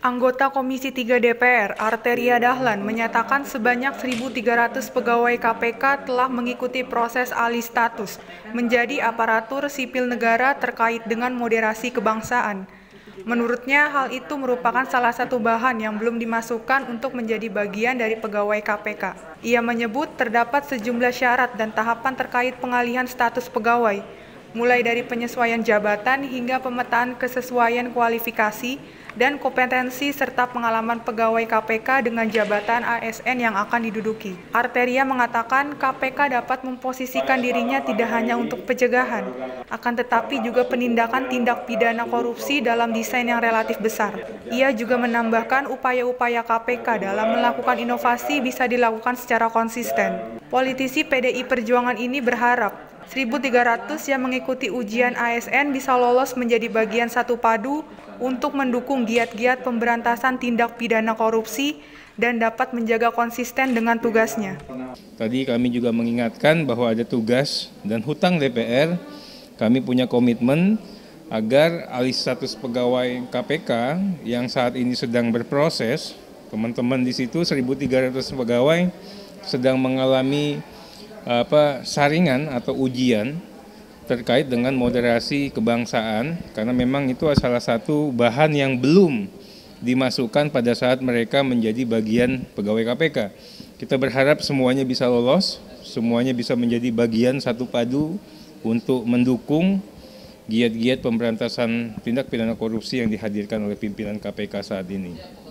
Anggota Komisi 3 DPR, Arteria Dahlan, menyatakan sebanyak 1.300 pegawai KPK telah mengikuti proses alih status menjadi aparatur sipil negara terkait dengan moderasi kebangsaan. Menurutnya, hal itu merupakan salah satu bahan yang belum dimasukkan untuk menjadi bagian dari pegawai KPK. Ia menyebut terdapat sejumlah syarat dan tahapan terkait pengalihan status pegawai, mulai dari penyesuaian jabatan hingga pemetaan kesesuaian kualifikasi dan kompetensi serta pengalaman pegawai KPK dengan jabatan ASN yang akan diduduki. Arteria mengatakan KPK dapat memposisikan dirinya tidak hanya untuk pencegahan, akan tetapi juga penindakan tindak pidana korupsi dalam desain yang relatif besar. Ia juga menambahkan upaya-upaya KPK dalam melakukan inovasi bisa dilakukan secara konsisten. Politisi PDI Perjuangan ini berharap 1.300 yang mengikuti ujian ASN bisa lolos menjadi bagian satu padu untuk mendukung giat-giat pemberantasan tindak pidana korupsi dan dapat menjaga konsisten dengan tugasnya. Tadi kami juga mengingatkan bahwa ada tugas dan hutang DPR. Kami punya komitmen agar alih status pegawai KPK yang saat ini sedang berproses, teman-teman di situ 1.300 pegawai sedang mengalami saringan atau ujian terkait dengan moderasi kebangsaan, karena memang itu salah satu bahan yang belum dimasukkan pada saat mereka menjadi bagian pegawai KPK. Kita berharap semuanya bisa lolos, semuanya bisa menjadi bagian satu padu untuk mendukung giat-giat pemberantasan tindak pidana korupsi yang dihadirkan oleh pimpinan KPK saat ini.